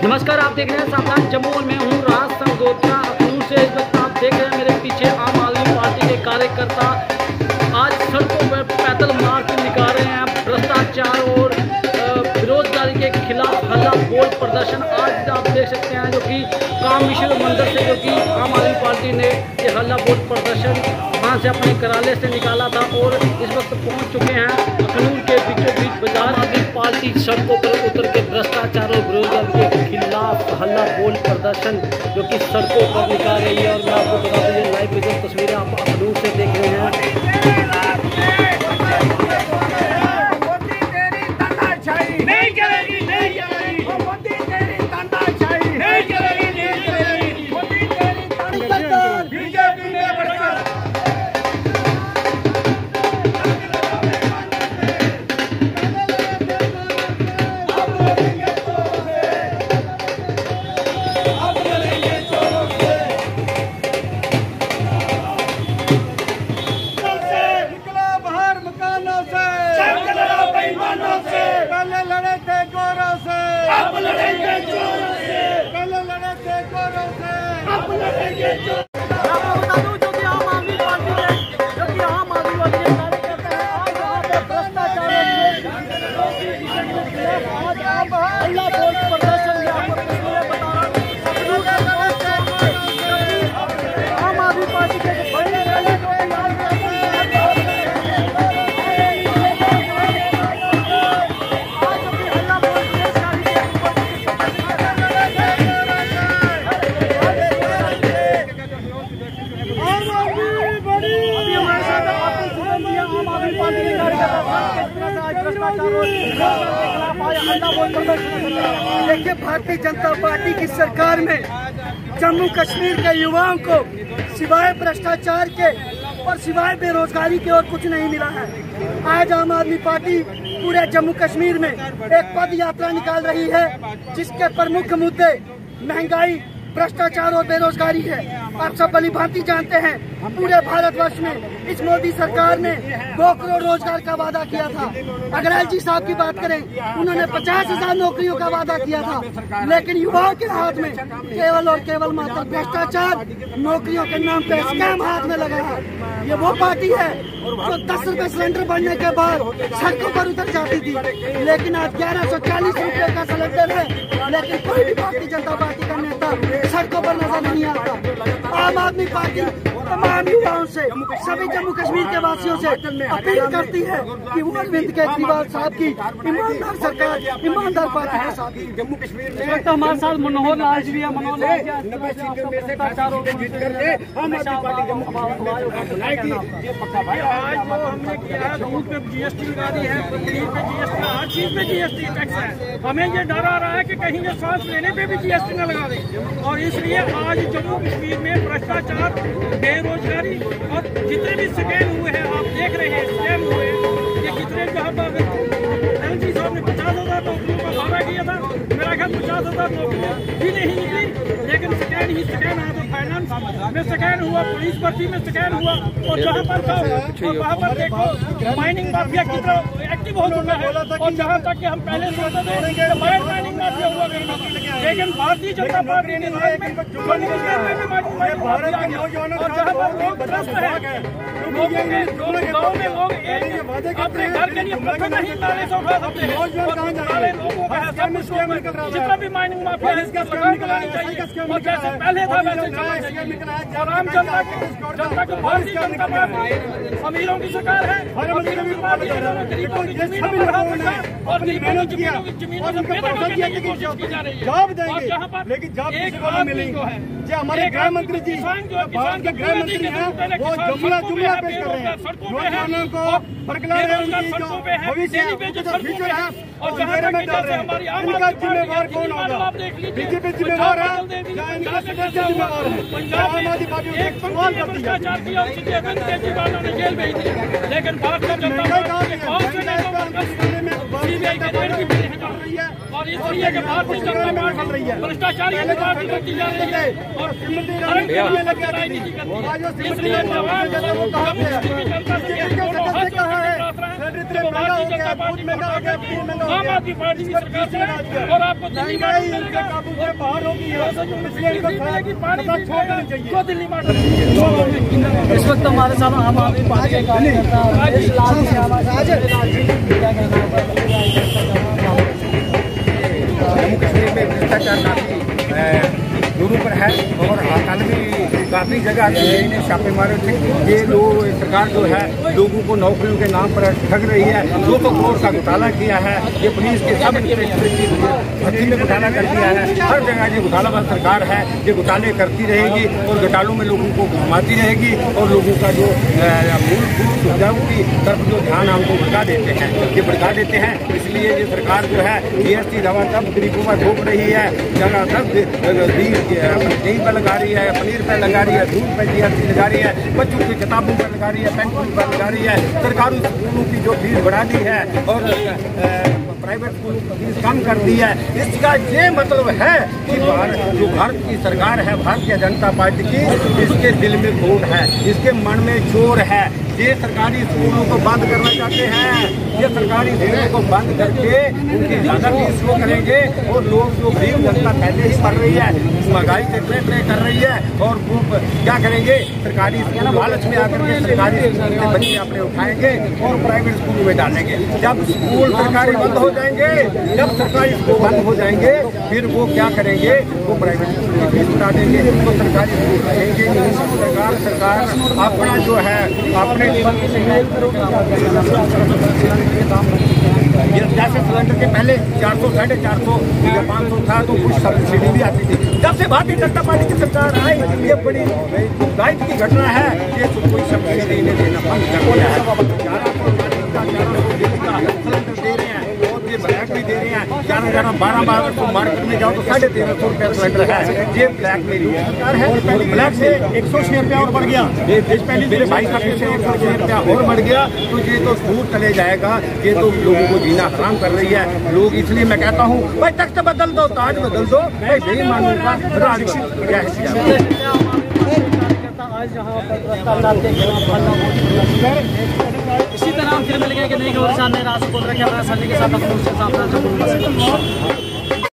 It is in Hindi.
नमस्कार, आप देख रहे हैं सावधान जम्मू और मैं हूं राज संगोत्रा अखनूर से। इस वक्त आप देख रहे हैं मेरे पीछे आम आदमी पार्टी के कार्यकर्ता आज सड़कों पर पैदल मार्च निकाल रहे हैं। भ्रष्टाचार और बेरोजगारी के खिलाफ हल्ला बोल प्रदर्शन आज आप देख सकते हैं, जो कि काम मिश्र मंदिर से जो कि आम आदमी पार्टी ने ये हल्ला बोल प्रदर्शन वहाँ से अपने कार्यालय से निकाला था और इस वक्त पहुँच चुके हैं अखनूर के बीचों बीच बाजार। आदमी पार्टी सड़कों पर उतर के भ्रष्टाचार और बेरोजगारी के खिलाफ हल्ला बोल प्रदर्शन जो कि सड़कों पर निकाल रही है। और मैं आपको बता दूँ, ये लाइव वीडियो तस्वीरें आप अखनूर से देख रहे हैं। पहले लड़े थे गोरों से, अब लड़ेंगे चोरों से। पहले लड़े थे गोरों से, अब लड़ेंगे चोरों से। बता दूं, जो कि आम आदमी पार्टी के कार्यकर्ता है, आज यहाँ पे भ्रष्टाचार हल्ला बोल प्रदर्शन आम आदमी पार्टी के देखिए, भारतीय जनता पार्टी की सरकार में जम्मू कश्मीर के युवाओं को सिवाय भ्रष्टाचार के और सिवाय बेरोजगारी के और कुछ नहीं मिला है। आज आम आदमी पार्टी पूरे जम्मू कश्मीर में एक पद यात्रा निकाल रही है, जिसके प्रमुख मुद्दे महंगाई, भ्रष्टाचार और बेरोजगारी है। आप सब भली भांति जानते हैं, पूरे भारतवर्ष में इस मोदी सरकार ने 2 करोड़ रोजगार का वादा किया था। अग्रवाल जी साहब की बात करें, उन्होंने 50,000 नौकरियों का वादा किया था, लेकिन युवाओं के हाथ में केवल और केवल मात्र भ्रष्टाचार, नौकरियों के नाम पे स्कैम हाथ में लगा है। ये वो पार्टी है जो 10 रुपए सिलेंडर बढ़ने के बाद सड़कों पर उतर जाती थी, लेकिन आज 1140 रुपए का सिलेंडर है, लेकिन कोई भी भारतीय जनता पार्टी का नेता सड़कों पर नजर नहीं आता। आम आदमी पार्टी तमाम युवाओं से, सभी जम्मू कश्मीर के वासियों से अपील करती है कि वो अरविंद केजरीवाल साहब की ईमानदार सरकार, ईमानदार पार्टी के साथ जम्मू कश्मीर में। तो हमारे साथ मनोहर लाल जी है। मनोहर लाल जी, आज जो हमने किया है, दूध पे GST लगा दी है, पनीर पे GST, हर चीज पे GST टैक्स है। हमें ये डर आ रहा है कि कहीं ये सांस लेने पे भी GST न लगा दें, और इसलिए आज जम्मू कश्मीर में भ्रष्टाचार, बेरोजगारी और जितने भी स्कैम हुए हैं, आप देख रहे हैं स्कैम हुए हैं। ये कितने जहाँ पर LG साहब ने 50,000 नौकरियों का वादा किया था, मेरा ख्याल 50,000 नौकरियाँ भी नहीं निकली, लेकिन स्कैम ही स्कैम है। तो फाइनेंस में स्कैम हुआ, पुलिस भर्ती में स्कैम हुआ, और जहाँ पर और वहाँ पर देखो माइनिंग माफिया कितना एक्टिव हो चुका है। और जहाँ तक कि हम पहले सोचते थे माइनिंग माफिया हुआ करता, लेकिन भारतीय जनता पार्टी ने और जहाँ पर लोग त्रस्त है, गाँव में लोग अपने घर के लिए पत्थर नहीं नाले से उठा सकते हैं, नाले लोगों का है, सब कुछ जितना भी माइनिंग माफिया है इसका लगाम लगानी चाहिए, और जैसे पहले था वैसे चलना चाहिए। और आम जनता को भारतीय जनता पार्टी अमीरों की सरकार है, अमीरों की पार्टी गरीबों की जमीनों को बढ़ा रखा और गरीबों की जमीनों से बेदखल करने की कोशिश की जा रही है। जॉब देंगे, लेकिन जॉब किसी को नहीं मिलेगी। जो हमारे गृह मंत्री जी, भारत के गृह मंत्री हैं, वो जुमला पेश कर रहे हैं, नौजवानों को बरकरार है, उनकी जो भविष्य है, फ्यूचर है, और अंधेरे में डाल रहे हैं। इनका जिम्मेवार कौन होगा? बीजेपी जिम्मेवार है या इनका सदस्य जिम्मेवार है? आम आदमी पार्टी एक सवाल करती है। लेकिन भारतीय जनता पार्टी सीबीआई का रेड की चल रही है और इसलिए कि भारतीय जनता पार्टी भ्रष्टाचारी की पार्टी बनती जा रही है और राजनीति करती है। इसलिए जवाब आम आदमी पार्टी की सरकार से और आपको दिल्ली बाहर होगी दिल्ली बाहर। इस वक्त हमारे साथ आम आदमी पार्टी के कार्यकर्ता जम्मू कश्मीर में भ्रष्टाचार काफी दूरों पर है और हाल में काफी जगह ने छापे मारे थे। ये लोग सरकार जो है लोगों को नौकरियों के नाम पर ठग रही है। 200 करोड़ का घोटाला किया है। ये पुलिस के सब भर्ती में घोटाला कर दिया है। हर जगह ये घोटालाबाज सरकार है। ये घोटाले करती रहेगी और घोटालों में लोगों को घुमाती रहेगी और लोगों का जो मूलभूत सुविधाओं की तरफ जो ध्यान हमको भड़का देते हैं, ये भड़का देते हैं। इसलिए ये सरकार जो है GST दवा तब गरीबों पर थोप रही है, जगह तब दही पर लगा रही है, पनीर पर लगा रही है, दूध पर GST लगा रही है, बच्चों की किताबों पर लगा रही है, पेंशन पर लगा रही है। सरकारी स्कूलों की जो फीस बढ़ा दी है और प्राइवेट स्कूलों की फीस कम कर दी है। इसका ये मतलब है कि जो भारत की सरकार है, भारतीय जनता पार्टी की, इसके दिल में खोट है, इसके मन में चोर है। ये सरकारी स्कूलों को बंद करना चाहते हैं। ये सरकारी स्कूलों को बंद करके उनकी ज्यादा फीस वो करेंगे और लोग जो गरीब जनता पहले ही पढ़ रही है, महंगाई से प्रे कर रही है और वो क्या करेंगे, सरकारी स्कूल लालच में आकर के सरकारी स्कूल के बच्चे अपने उठाएंगे और प्राइवेट स्कूल में डालेंगे। जब स्कूल सरकारी बंद हो जाएंगे, जब सरकारी स्कूल बंद हो जाएंगे, फिर वो क्या करेंगे, वो प्राइवेट स्कूल की फीस बढ़ा देंगे, तो सरकारी स्कूल रहेंगे नहीं। सरकार अपना जो है अपने जैसे सिलेंडर के पहले 400, 450 या 500 था तो कुछ सब्सिडी भी आती थी। जब से भारतीय जनता पार्टी की सरकार आई, ये बड़ी दुखदायी की घटना है। ये कोई सब्सिडी नहीं देना बंद कर दिया है। 1100 दे रहे हैं और ये ब्लैक भी दे रहे हैं। 12 मार्केट में जाओ तो 1350 रुपया सिलेंडर है। ये ब्लैक में सरकार है। ब्लैक से 106 रुपया और बढ़ गया। ये पहले मेरे भाई का पीछे 106 रुपया और बढ़ गया। तो ये तो दूर चले जाएगा। ये तो लोगों को जीना हराम कर रही है लोग। इसलिए मैं कहता हूँ भाई तख्त बदल दो, ताज बदल दो। बेईमानों का क्या इसी तरह हम फिर मिलेंगे कि नहीं खबर सामने रात बोल रखे हमारे सामने के साथ